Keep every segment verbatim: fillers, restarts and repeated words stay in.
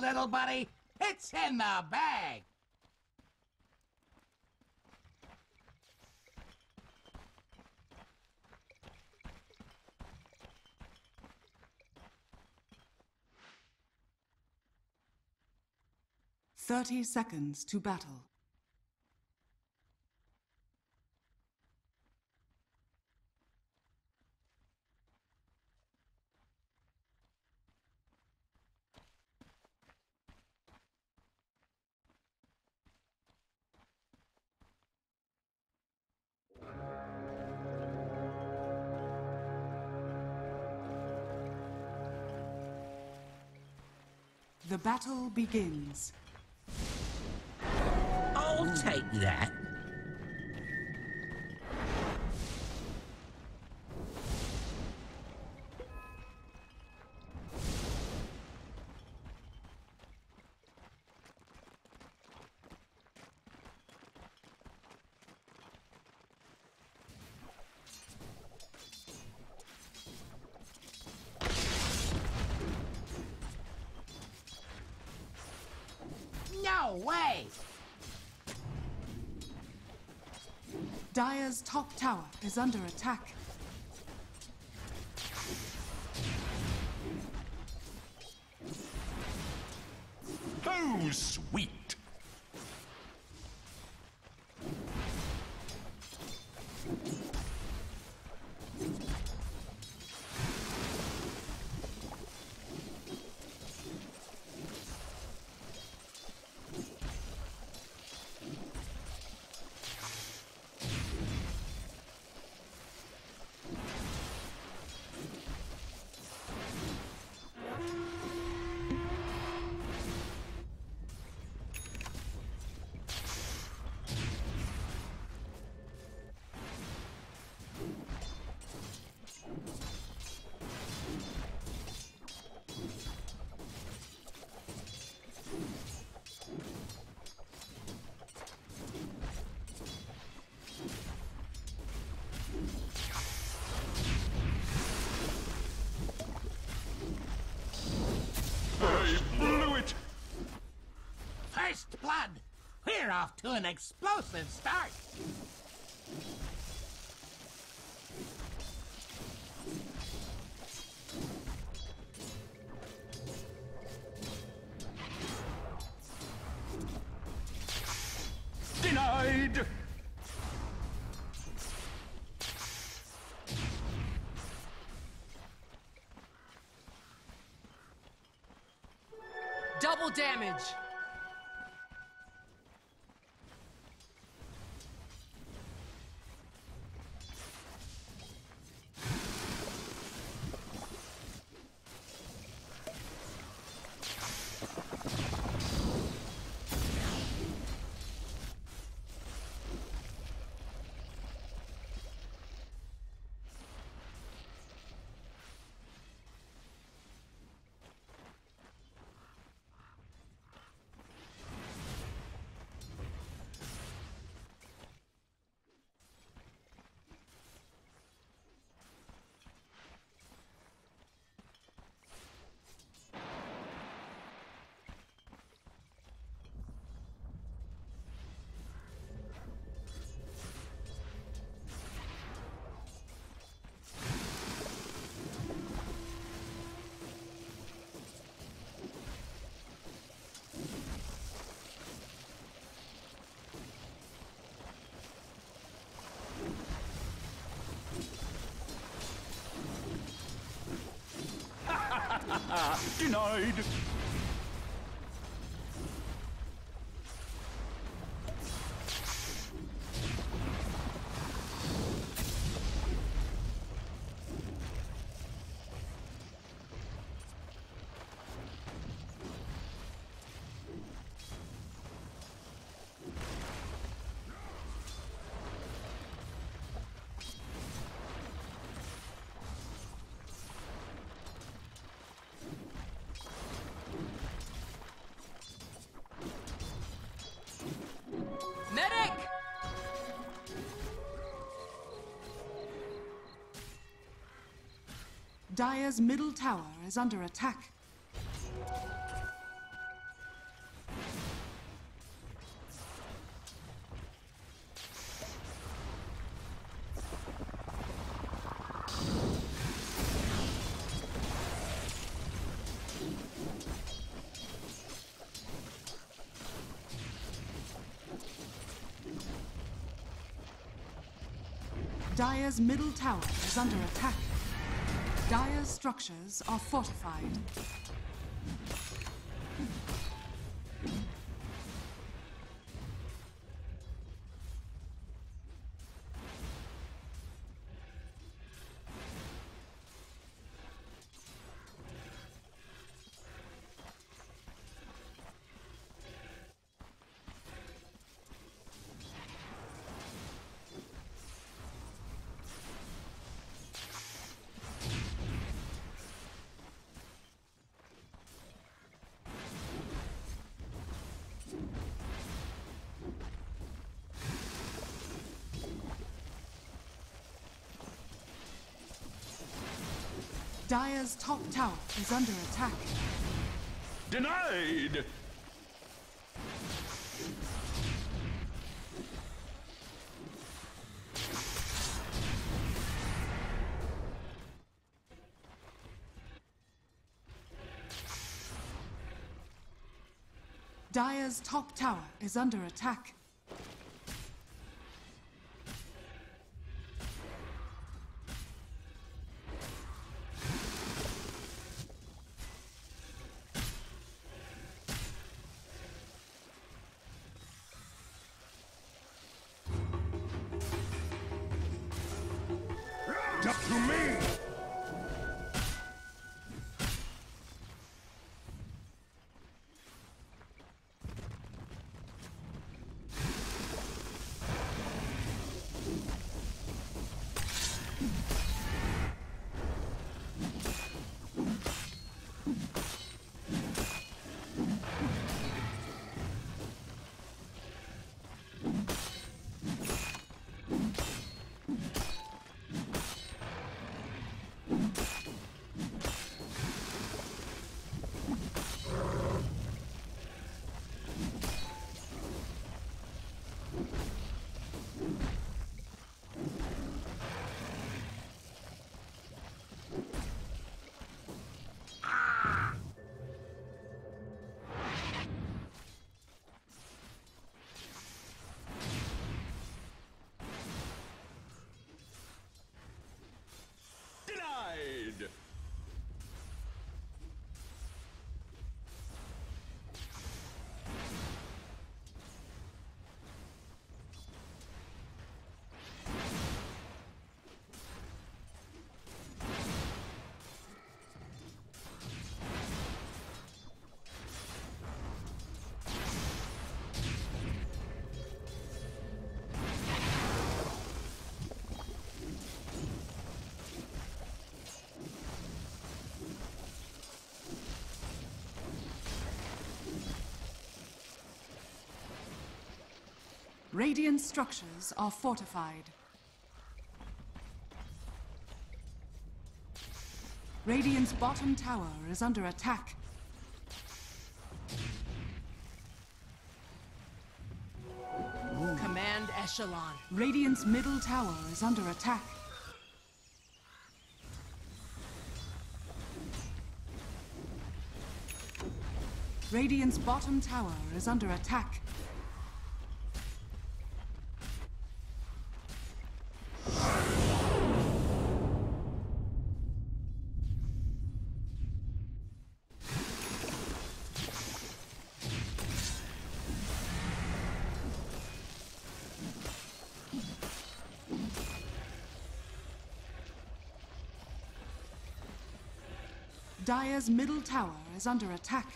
little buddy. It's in the bag. Thirty seconds to battle. The battle begins. I'll take that. No way! Dire's top tower is under attack. Oh, sweet! I blew it! First blood! We're off to an explosive start! Denied! Double damage! Denied! Medic! Dire's middle tower is under attack. Dire's middle tower is under attack. Dire's structures are fortified. Dire's top tower is under attack. Denied! Dire's top tower is under attack. Up to me! Denied! Radiant structures are fortified. Radiant's bottom tower is under attack. Command echelon. Radiant's middle tower is under attack. Radiant's bottom tower is under attack. Dire's middle tower is under attack.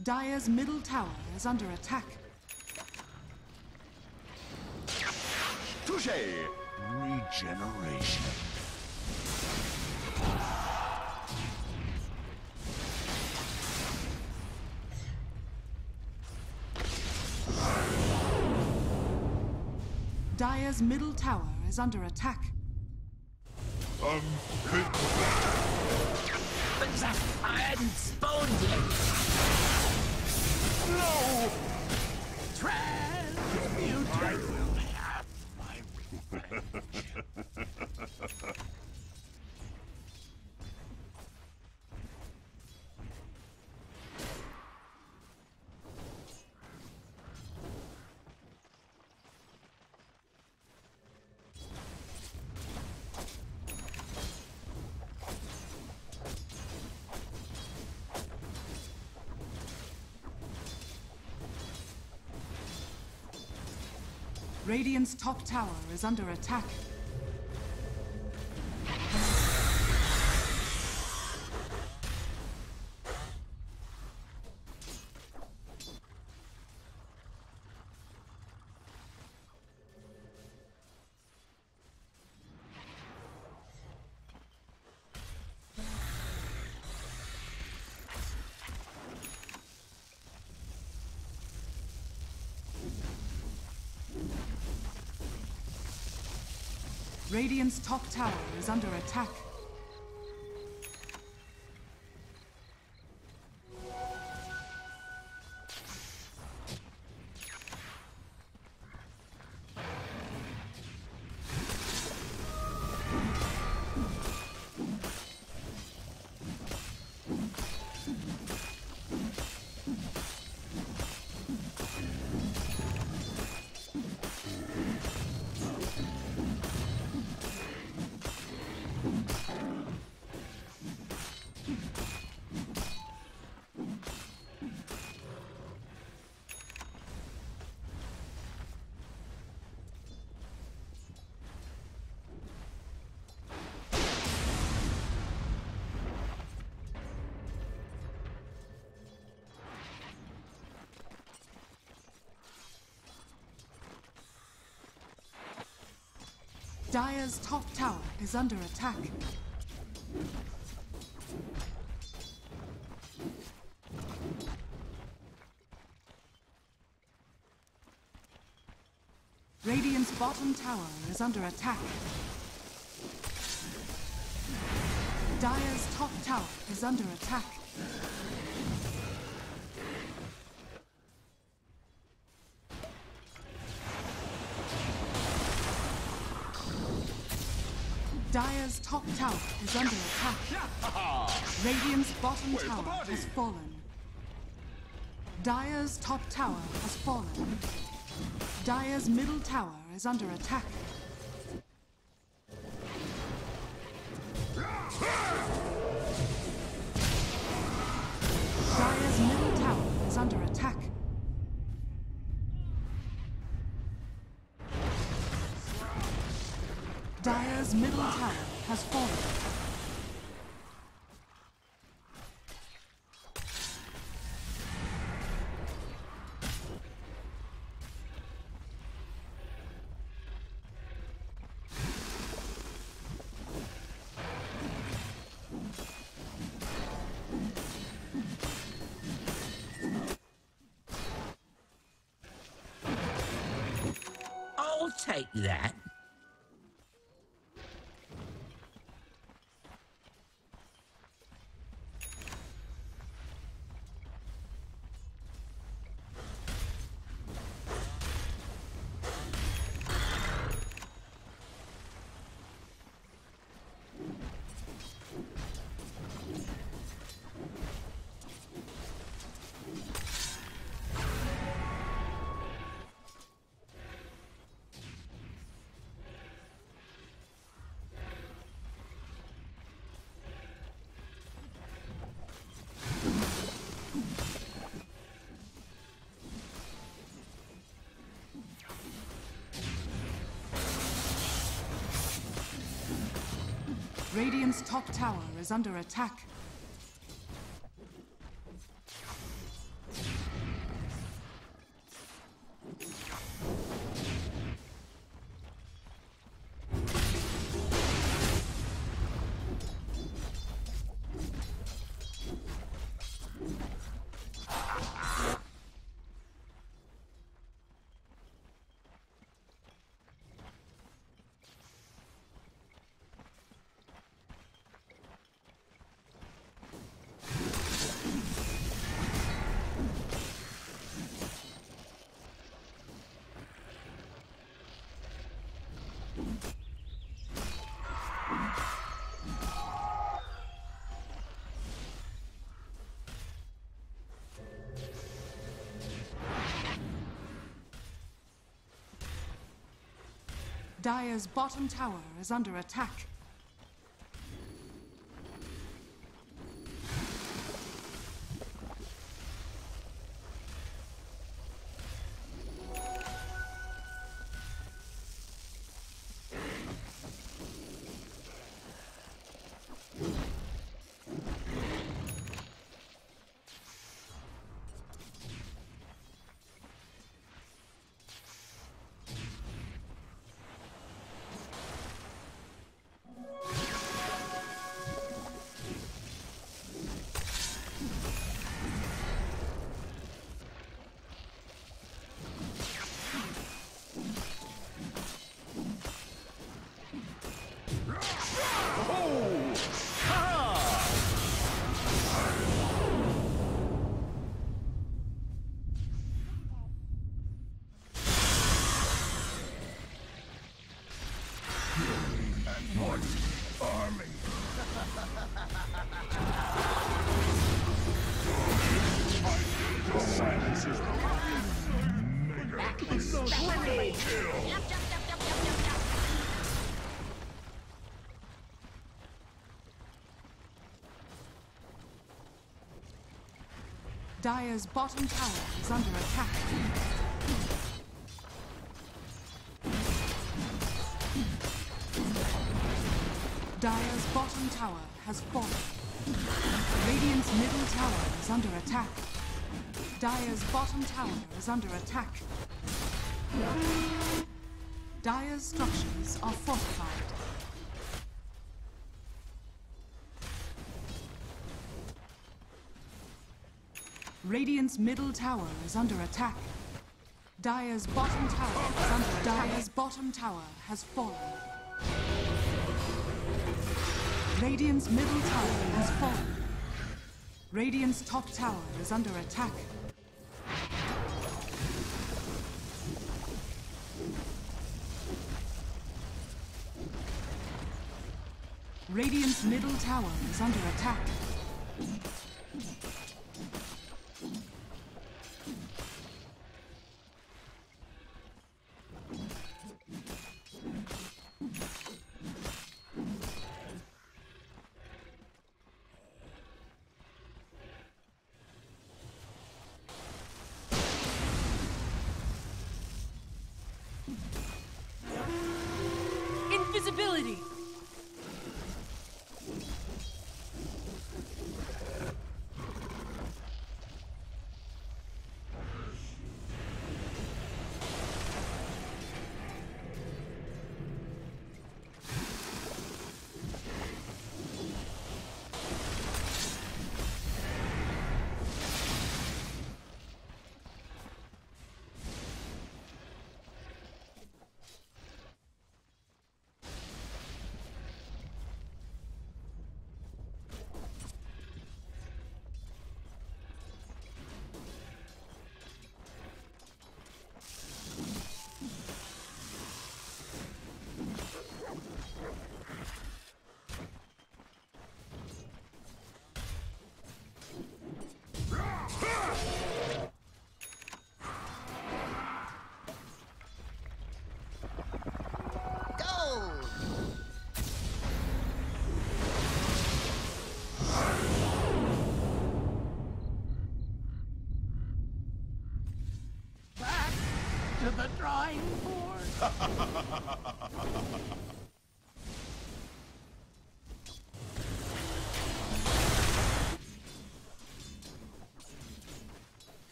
Dire's middle tower is under attack. Touché! Regeneration. Dire's middle tower is under attack. Um, But I hadn't spawned yet. no! Transmuter. I will have my revenge. Radiant's top tower is under attack. Radiant's top tower is under attack. Dire's top tower is under attack. Radiant's bottom tower is under attack. Dire's top tower is under attack. Dire's top tower is under attack. Radiant's bottom Where's the tower body? has fallen. Dire's top tower has fallen. Dire's middle tower is under attack. Dire's middle tower is under attack. Dire's middle tower has fallen. I'll take that. Radiant's top tower is under attack. Dire's bottom tower is under attack. Dire's bottom tower is under attack. Dire's bottom tower has fallen. Radiant's middle tower is under attack. Dire's bottom tower is under attack. Dire's structures are fortified. Radiant's middle tower is under attack. Dire's bottom tower is under attack. Dire's bottom tower has fallen. Radiant's middle tower has fallen. Radiant's top tower is under attack. Radiant's middle tower is under attack. Invisibility! To the drawing board.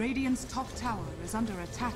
Radiant's top tower is under attack.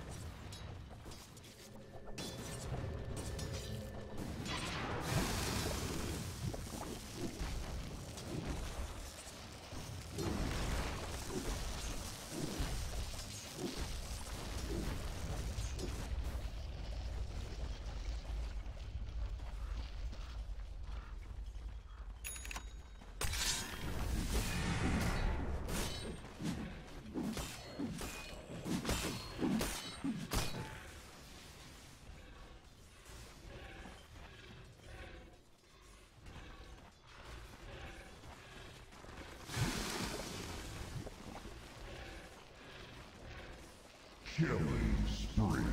Killing spree.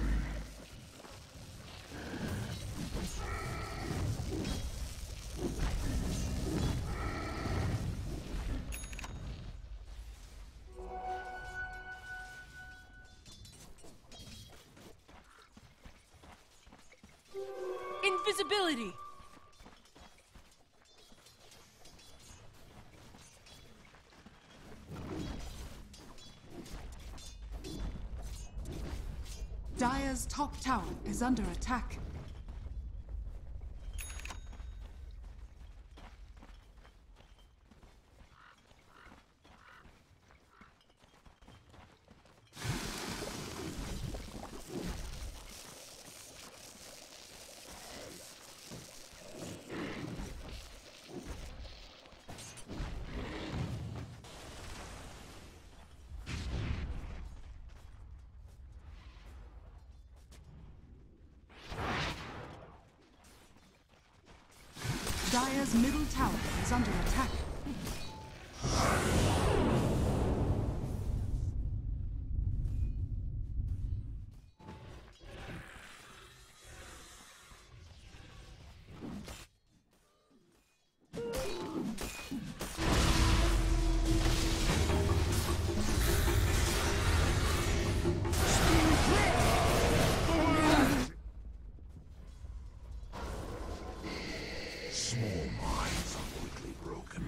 Invisibility! Dire's top tower is under attack. Dire's middle tower is under attack. Small minds are quickly broken.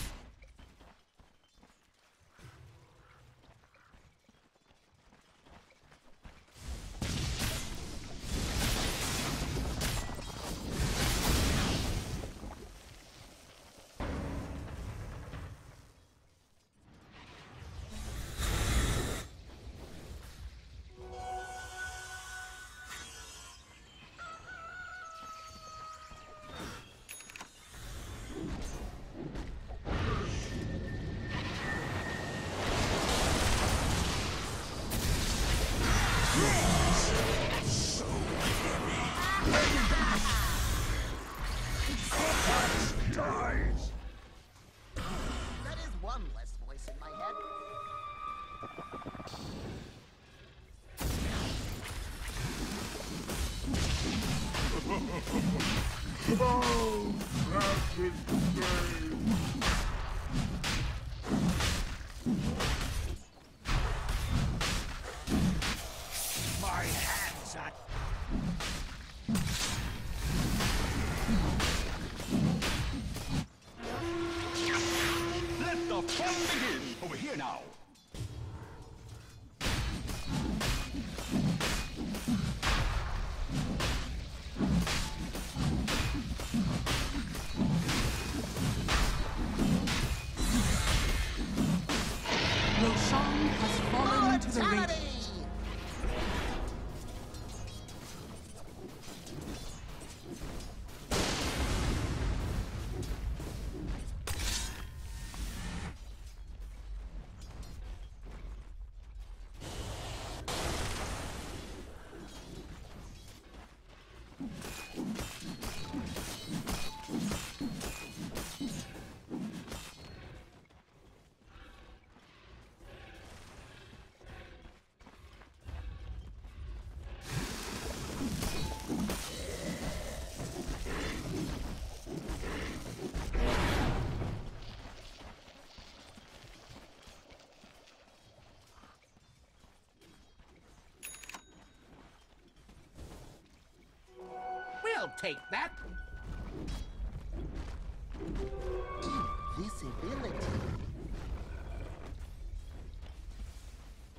Dies. That is one less voice in my head. Oh, that is great. My hands are... Let the fun begin! Over here now! Roshan has fallen to the Radiant. Mortality! We'll take that. Invisibility.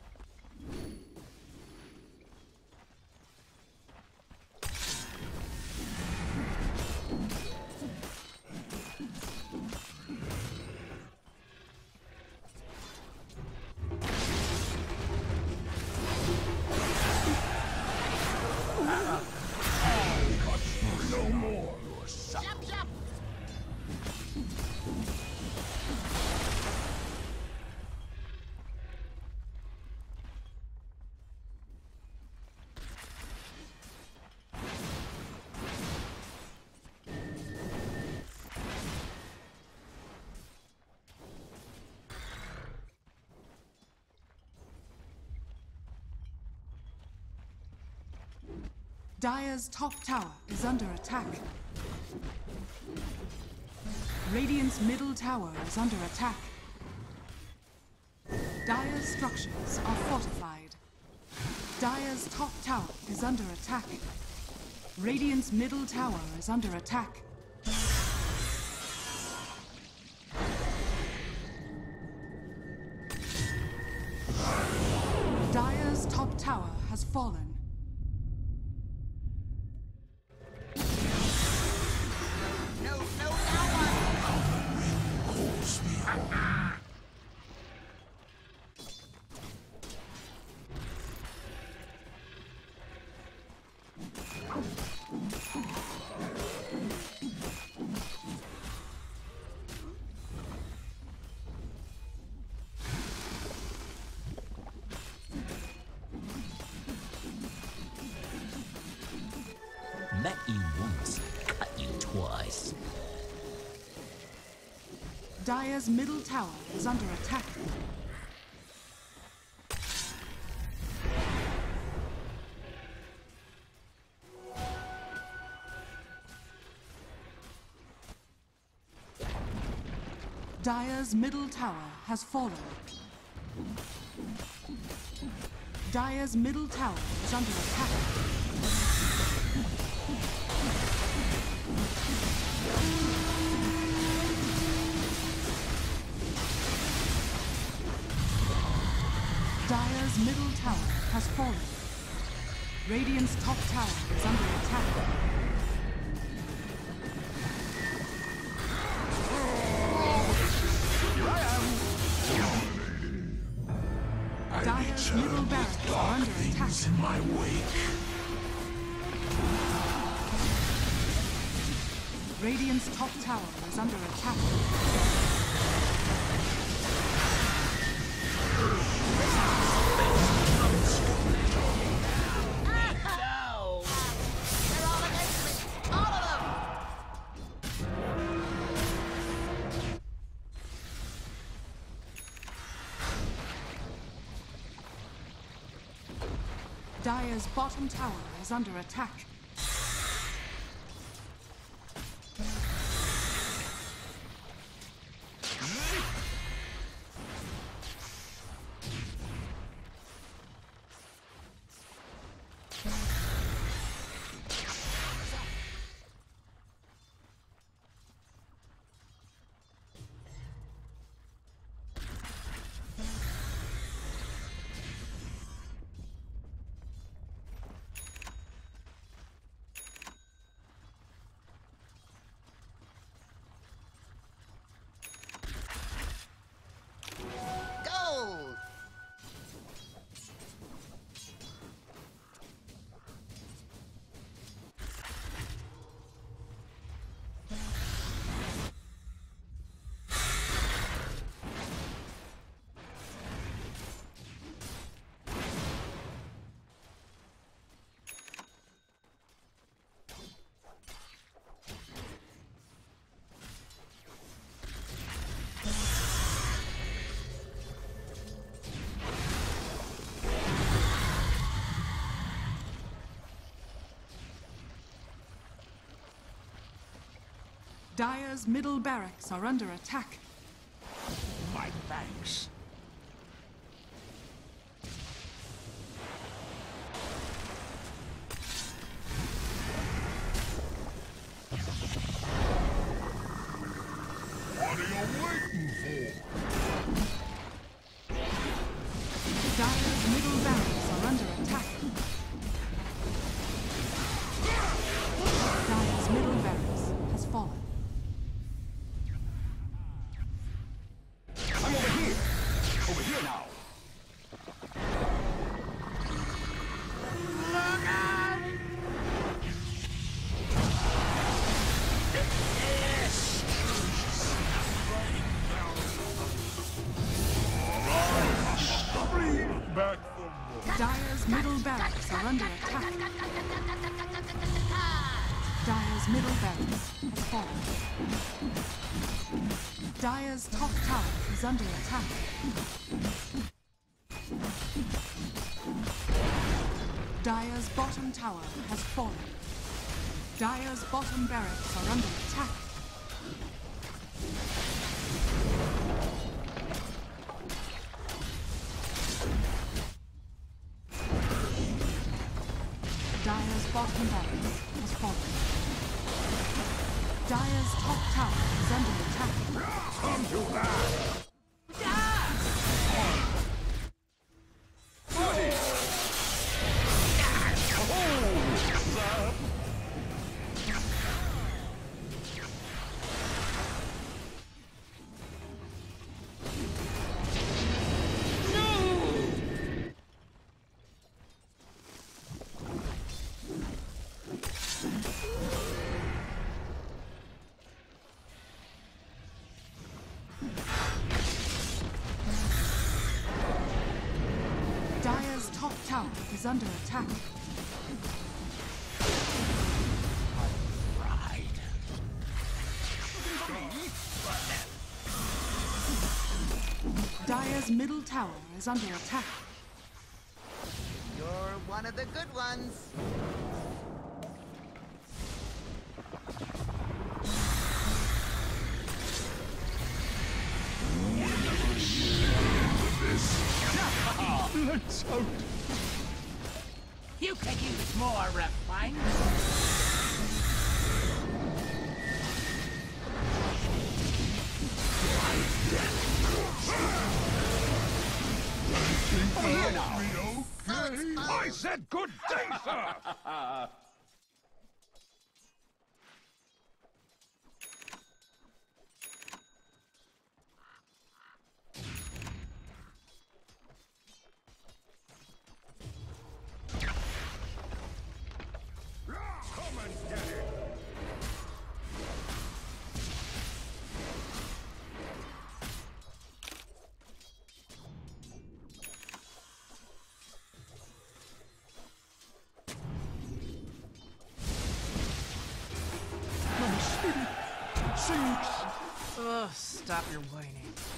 Dire's top tower is under attack. Radiant's middle tower is under attack. Dire's structures are fortified. Dire's top tower is under attack. Radiant's middle tower is under attack. Dire's top tower has fallen. No, no, ally! Calls me on. Met you once, cut you twice. Dire's middle tower is under attack. Dire's middle tower has fallen. Dire's middle tower is under attack. Dire's middle tower has fallen. Radiant's top tower is under attack. Dire's middle barracks are under attack. In my wake. Radiant's top tower is under attack. No! They're all against me! All of them! Dire's bottom tower is under attack. Gold! Dire's middle barracks are under attack. My thanks. What are you waiting for? Dire's middle barracks are under attack. Dire's middle barracks has fallen. I'm over here. Over here now. Back from Dire's middle barracks are under attack. Dire's middle barracks has fallen. Dire's top tower is under attack. Dire's bottom tower has fallen. Dire's bottom barracks are under attack. Dire's bottom barracks has fallen. Dire's top tower is under attack. Come to that! Dire's top tower is under attack. Dire's middle tower is under attack. You're one of the good ones. Let's out! You could use more refinement. Here now. Okay. I said good day, sir! Come and get it! My spirit sinks. Ugh, stop your whining.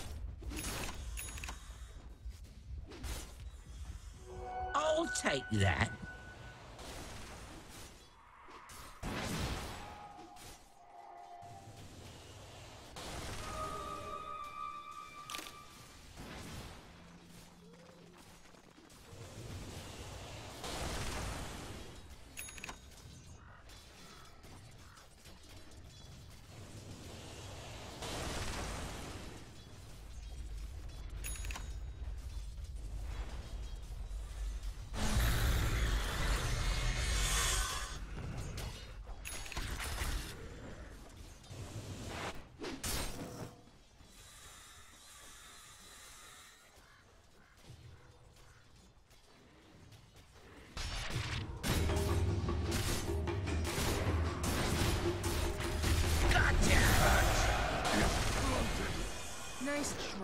I'll take that. Nice try.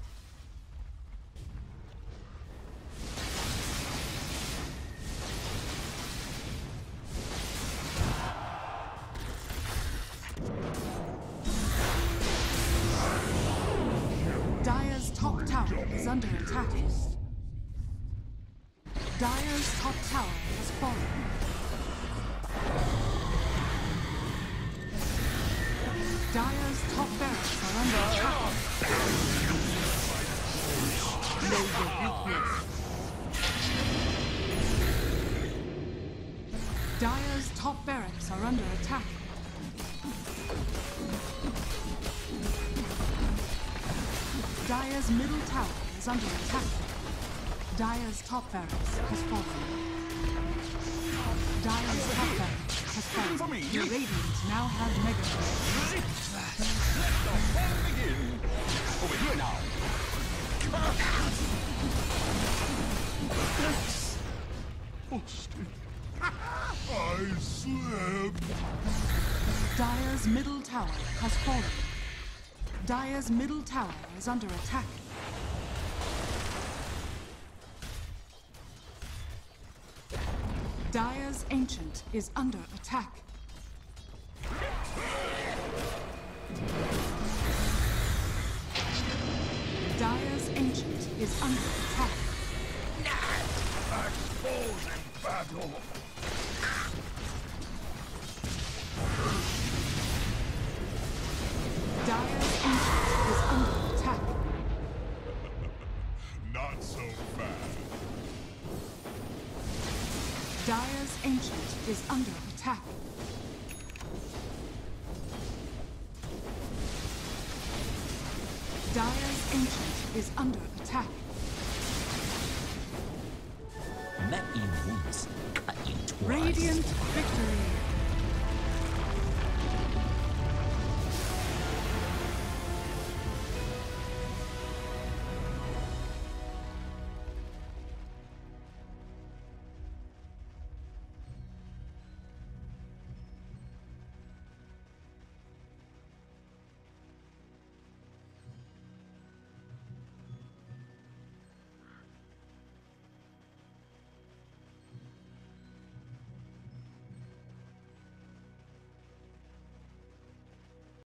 Dire's top tower is under attack. Dire's top tower has fallen. Dire's top barracks are under attack. Dire's top barracks are under attack. Dire's middle tower is under attack. Dire's top barracks has fallen. Dire's top barracks has fallen. For me. The Radiant now have Mega Shield. Let the fun begin. Over here now. Busted. I slept. Dire's middle tower has fallen. Dire's middle tower is under attack. Dire's Ancient is under attack. Dire's Ancient is under attack. Exposing battle. Dire's Ancient is under attack. Not so fast. Dire's Ancient is under attack. Dire's Ancient is under attack. Let in wounds, cut you twice. Radiant victory.